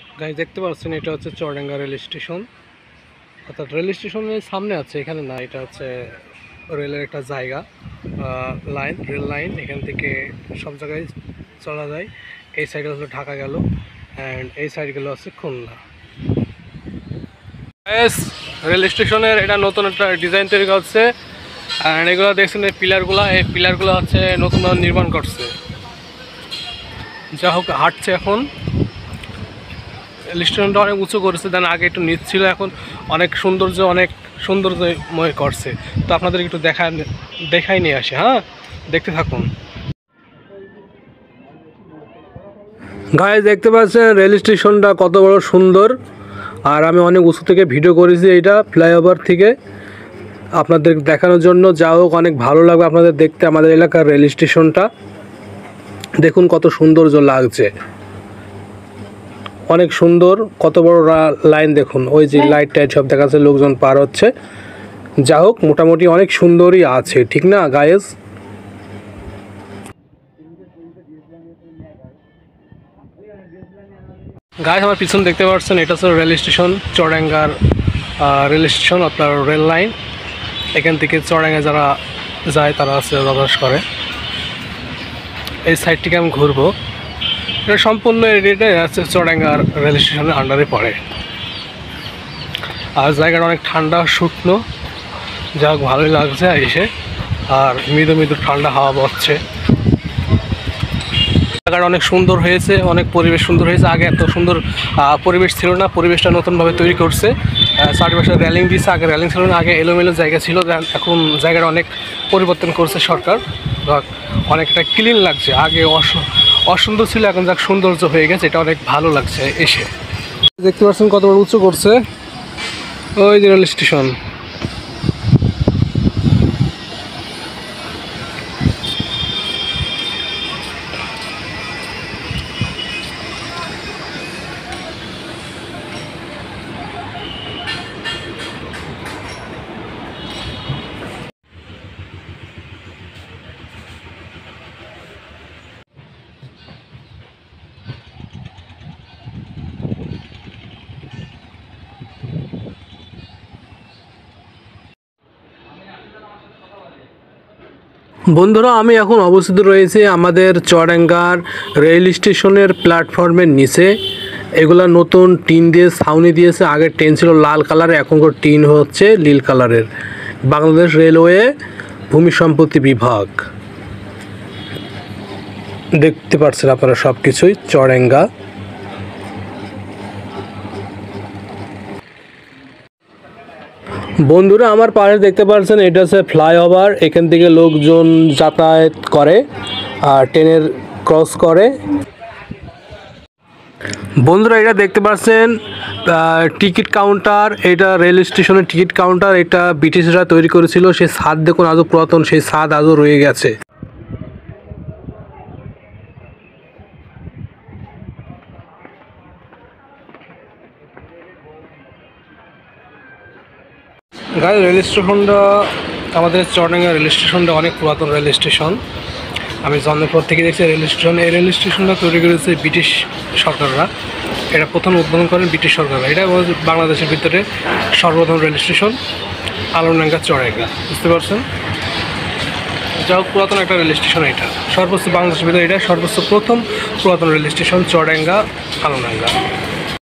Guys দেখতে পাচ্ছেন এটা হচ্ছে চুয়াডাঙ্গা রেল স্টেশন, অর্থাৎ রেল স্টেশনের সামনে আছে, এখানে না, এটা হচ্ছে রেলের একটা জায়গা, রেল লাইন। এখান থেকে সব জায়গায় চলা যায়। এই সাইডে হচ্ছে ঢাকা গেল, অ্যান্ড এই সাইডগুলো হচ্ছে খুলনা। রেল স্টেশনের এটা নতুন একটা ডিজাইন তৈরি করছে, অ্যান্ড এগুলো দেখছেন এই পিলারগুলো হচ্ছে নতুনভাবে নির্মাণ করছে। যা হোক হাঁটছে এখন। স্টেশনটা অনেক উঁচু করেছে, দেন আগে একটু নিচ ছিল, এখন অনেক সৌন্দর্যময় করছে। তো আপনাদের একটু দেখাই নিয়ে আসে। হ্যাঁ, দেখতে থাকুন। গাইস দেখতে পাচ্ছেন রেল স্টেশনটা কত বড় সুন্দর, আর আমি অনেক উঁচু থেকে ভিডিও করেছি এইটা ফ্লাইওভার থেকে আপনাদের দেখানোর জন্য। যা হোক অনেক ভালো লাগবে আপনাদের দেখতে আমাদের এলাকার রেল স্টেশনটা। দেখুন কত সৌন্দর্য লাগছে, অনেক সুন্দর, কত বড় লাইন দেখুন, ওই যে লাইট টাইট সব দেখা যাচ্ছে, লোকজন পার হচ্ছে। যা হোক মোটামুটি অনেক সুন্দরই আছে, ঠিক না গায়েস? গাইস আমার পিছনে দেখতে পাচ্ছেন এটা হচ্ছে রেল স্টেশন, চুয়াডাঙ্গার রেল স্টেশন, আপনার রেল লাইন। এখান থেকে চুয়াডাঙ্গা যারা যায় তারা আছে যাতায়াত করে। এই সাইডটিকে আমি ঘুরবো। এটা সম্পূর্ণ এরিয়াটাই আছে চুয়াডাঙ্গার রেল স্টেশনের আন্ডারে পড়ে, আর জায়গাটা অনেক ঠান্ডা শুকনো। যা হোক ভালোই লাগছে এসে, আর মৃদু মৃদু ঠান্ডা হাওয়া বচ্ছে। জায়গাটা অনেক সুন্দর হয়েছে, অনেক পরিবেশ সুন্দর হয়েছে। আগে এত সুন্দর পরিবেশ ছিল না, পরিবেশটা নতুনভাবে তৈরি করছে। চারপাশে রেলিং দিয়েছে, আগে রেলিং ছিল না, আগে এলোমেলো জায়গা ছিল। এখন জায়গাটা অনেক পরিবর্তন করছে সরকার, অনেকটা ক্লিন লাগছে। আগে অসুন্দর ছিল, এখন যাক সৌন্দর্য হয়ে গেছে, এটা অনেক ভালো লাগছে এসে। দেখতে পাচ্ছেন কত বড় উঁচু করছে ওই যে রেল স্টেশন। বন্ধুরা আমি এখন অবস্থিত রয়েছে আমাদের চুয়াডাঙ্গার রেল স্টেশনের প্ল্যাটফর্মের নিচে। এগুলা নতুন টিন দিয়ে ছাউনি দিয়েছে, আগে টিন ছিল লাল কালারের, এখনকার টিন হচ্ছে নীল কালারের। বাংলাদেশ রেলওয়ে ভূমি সম্পত্তি বিভাগ। দেখতে পাচ্ছেন আপনারা সব কিছুই চুয়াডাঙ্গা। বন্ধুরা আমার পাশে দেখতে পাচ্ছেন এটা হচ্ছে ফ্লাইওভার, এখান থেকে লোকজন যাতায়াত করে আর ট্রেনের ক্রস করে। বন্ধুরা এটা দেখতে পাচ্ছেন টিকিট কাউন্টার, এটা রেল স্টেশনের টিকিট কাউন্টার। এটা ব্রিটিশরা তৈরি করেছিল, সেই ছাদ দেখুন আজও পুরাতন, সেই ছাদ আজও রয়ে গেছে। গাইস রেল স্টেশনটা, আমাদের চুয়াডাঙ্গা রেল স্টেশনটা অনেক পুরাতন রেল স্টেশন। আমি জন্মের পর থেকে দেখছি রেল স্টেশন। এই রেল স্টেশনটা তৈরি করেছে ব্রিটিশ সরকাররা। এটা প্রথম উদ্বোধন করেন ব্রিটিশ সরকাররা। এটা বাংলাদেশের ভিতরে সর্বপ্রথম রেল স্টেশন, আলমডাঙ্গা চুয়াডাঙ্গা, বুঝতে পারছেন? যা হোক পুরাতন একটা রেল স্টেশন। এটা সর্বোচ্চ বাংলাদেশের ভিতরে এটা সর্বোচ্চ প্রথম পুরাতন রেল স্টেশন, চুয়াডাঙ্গা আলমডাঙ্গা।